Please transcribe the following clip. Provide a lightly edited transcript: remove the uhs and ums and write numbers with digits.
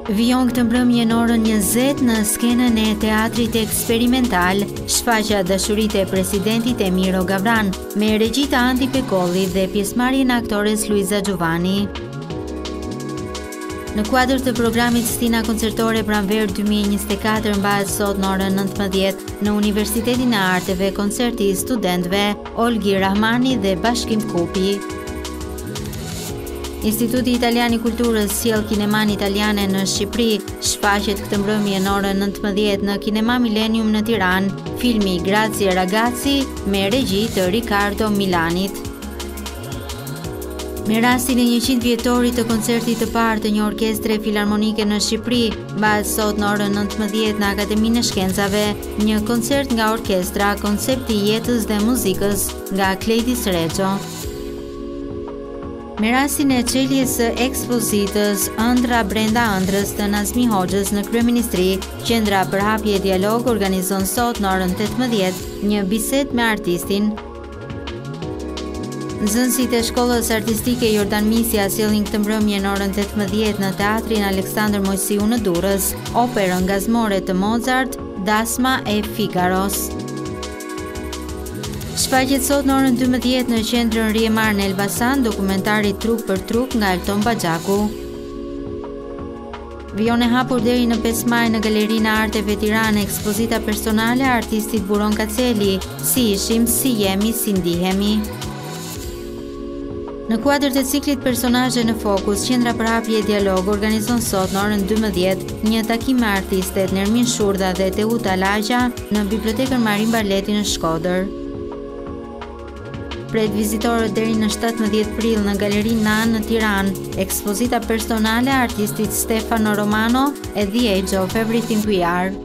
Vijon këtë mbrëmje në orën 20 në skenën e teatrit eksperimental, shfaqja Dashuritë e presidentit Emiro Gavran, me regjita Andi Pekolli dhe pjesëmarrjen e aktores Luiza Giovanni. Në kuadër të programit Stina Koncertore Pranver 2024 mbahet sot në orën 19 në Universitetin e Arteve koncerti i studentëve Olgi Rahmani dhe Bashkim Kupi. Instituti Italian i Kulturës sjell kineman italiane në Shqipëri, shfaqet këtë mbrëmje në orën 19 në Kinema Millennium në Tiranë, filmi Grazie Ragazzi me regji të Riccardo Milanit. Me rastin e 100 vjetorit të koncertit të parë të një orkestre filharmonike në Shqipëri, mbahet sot në orën 19 në Akademinë e Shkencave, një koncert nga orkestra Koncepti i jetës dhe muzikës nga Kledis Rexho. Me rastin e çeljes së ekspozitës Ëndra brenda ëndrës të Nazmi Hoxhës në Kryeministri, Qendra për Hapje e Dialog organizon sot në orën 18 një bisedë me artistin. Nxënësit e Shkollës Artistike Jordan Misja sjellin këtë mbrëmje në orën 18 në Teatrin Aleksandër Mojsiu në Durrës, operën gazmore të Mozart, Dasma e Figaros. Shfaqet sot në orën 12 në qendrën Riemar në Elbasan, dokumentari Trup për trup nga Elton Baxhaku. Vijon e hapur deri në 5 maj në Galerinë e Arteve Tiranë, ekspozita personale e artistit Buron Kaceli, Si ishim, si jemi, si ndihemi. Në kuadër të ciklit personazhe në fokus, Qendra për Hapje e Dialog organizon sot në orën 12 një takim me artistet Nermin Shurdha dhe Teuta Lagja në Bibliotekën Marin Barleti në Shkodër. Pret vizitorët deri në 17 prill në Galerinë Nan në Tiranë, ekspozita personale e artistit Stefano Romano e The Age of Everything We Are.